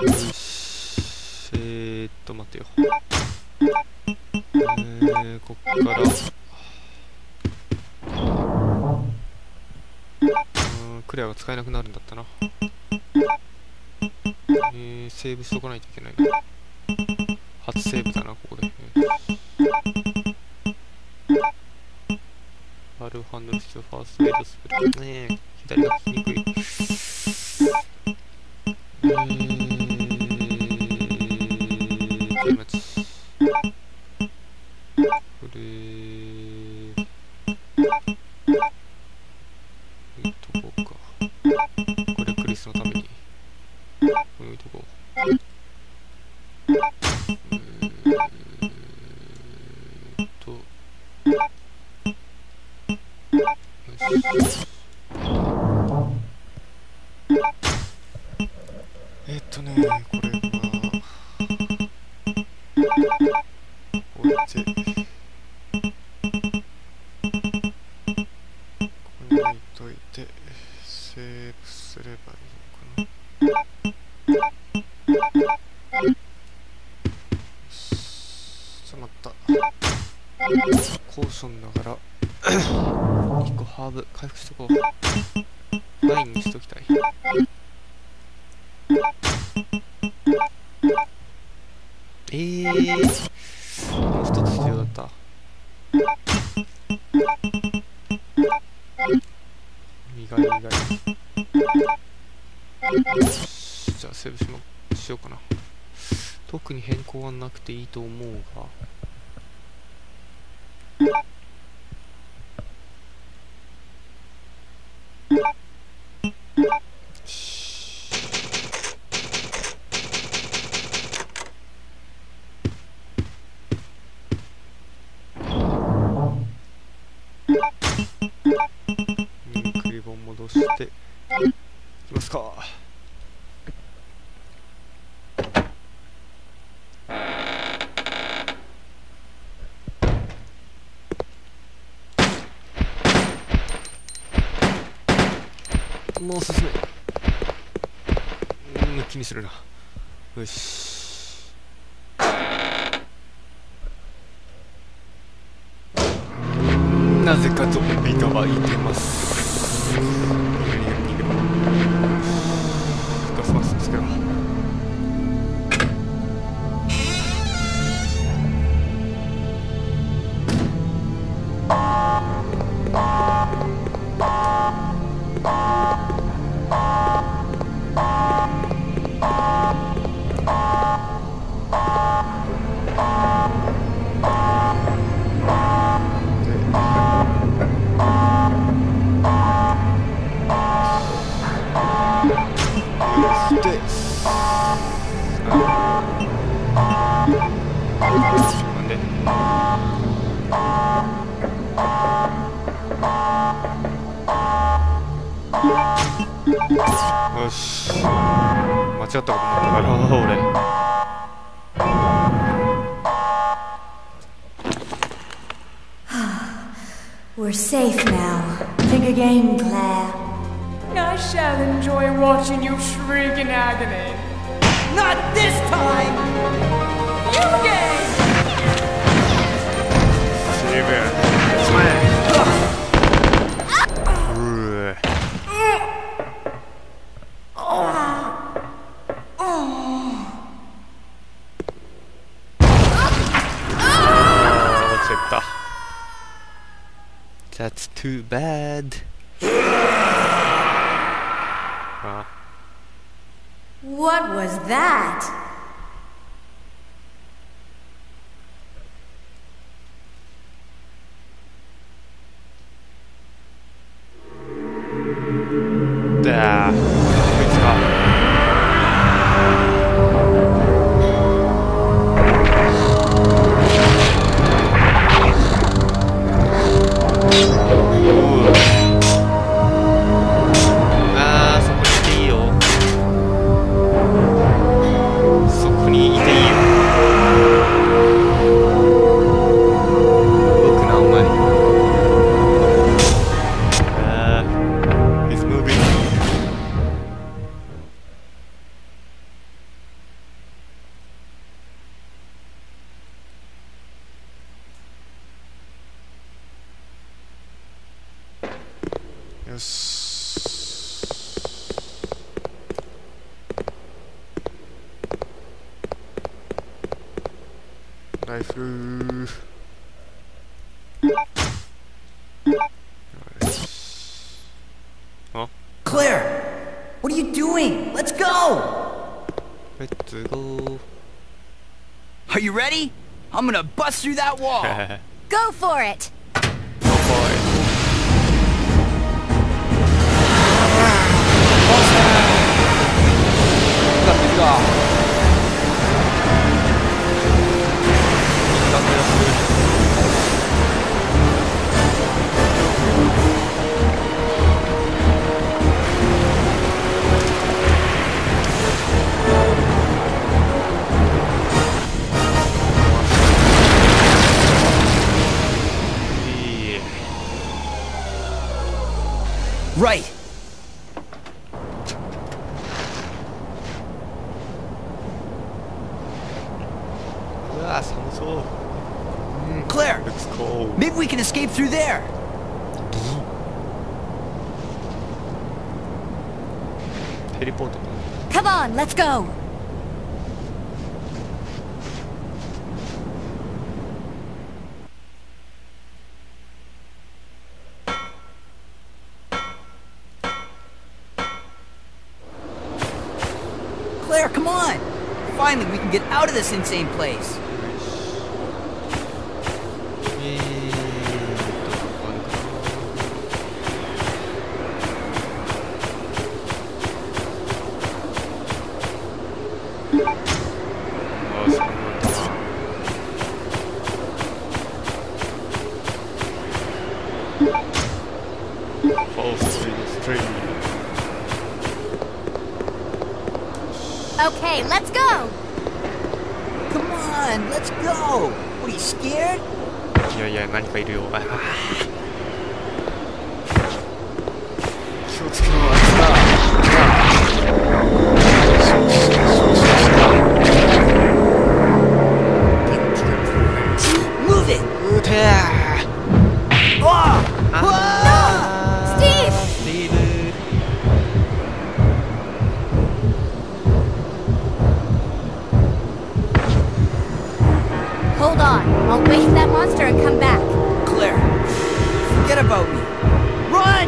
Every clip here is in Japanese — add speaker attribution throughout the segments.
Speaker 1: よし、待ってよ。こっからクレアが使えなくなるんだったな。セーブしとかないといけないな。初セーブだな、ここで。バルハンドルしてファーストエイドスプレー。ねえ、左が効きにくい。待ち。これ置いとこうか。これクリスのために置いとこう。よし。これは置いて、ここに置いといてセーブすればいいのかな。よし、ちょっと待った。コーションながら1個ハーブ回復しとこう。ワインにしときたい。もう一つ必要だった。意外。じゃあセーブしようかな。特に変更はなくていいと思うが。クリボン戻していきますか。もう進め。気にするな。よし。なぜかゾンビが湧いてます。逃げろ。ガスマスクつけろ。なんでよし、間違ったこと思ったから俺。
Speaker 2: We're safe now. Think again, Claire.
Speaker 3: I shall enjoy watching you shriek in agony. Not this time! You game!
Speaker 1: Save it. Smash! 落ちてった。That's too bad.
Speaker 2: What was that?
Speaker 1: こいつか。そこにいていいよ。そこにいていいよ。動くなお前。He's moving. よし。ライフル。
Speaker 4: Claire, what are you doing? Let's go!
Speaker 1: Let's go.
Speaker 4: Are you ready? I'm gonna bust through that wall.
Speaker 2: Go for it!
Speaker 4: Right. Claire,
Speaker 1: Looks cold.
Speaker 4: maybe we can escape through there.
Speaker 1: Teleport.
Speaker 2: Come on, let's go!
Speaker 4: Claire, come on! Finally, we can get out of this insane place.
Speaker 2: Okay, let's go!
Speaker 4: Come on, let's go! What, are you scared?
Speaker 1: いやいや、何かいるよ。気をつけろ、あいつだ。
Speaker 4: Move it!
Speaker 1: うてー。
Speaker 2: Steve!
Speaker 1: スティーブ。
Speaker 2: Hold on, I'll wait for that monster and come back.
Speaker 4: Claire, forget about me. Run!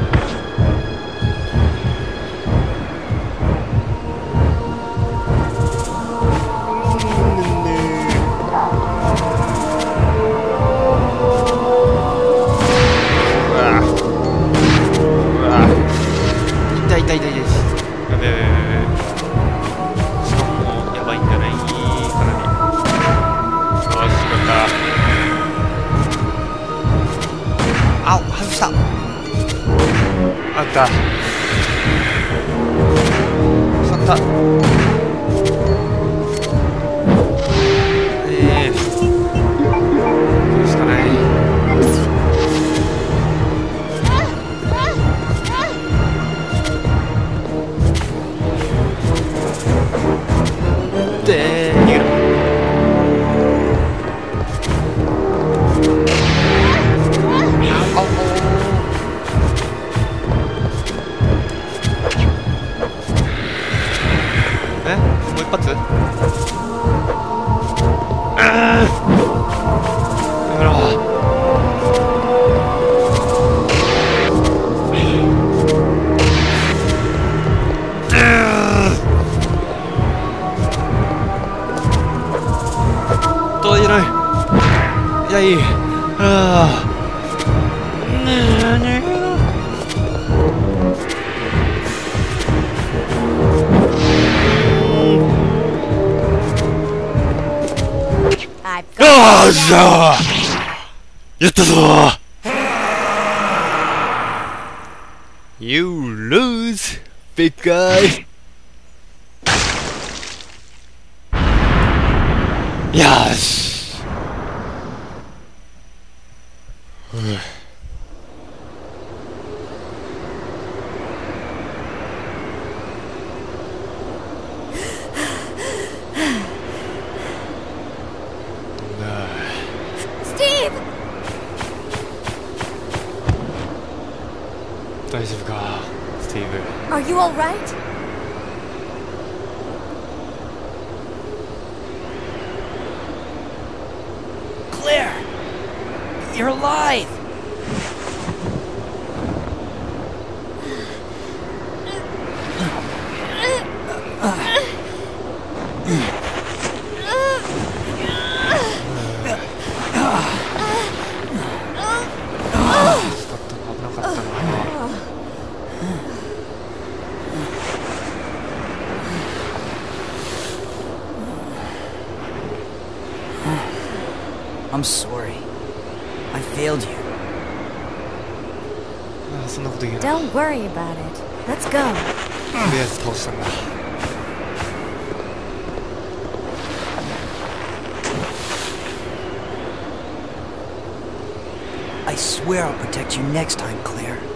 Speaker 1: You lose, big guy. Yes.
Speaker 2: Steve!
Speaker 1: 大ので。
Speaker 2: Are you alright?
Speaker 4: Claire! You're alive! I'm sorry. I failed you.
Speaker 1: ああ、そんなこと言うな。と
Speaker 2: Don't worry about it. Let's go.
Speaker 1: りあえず倒したんだ。
Speaker 4: I swear I'll protect you next time, Claire.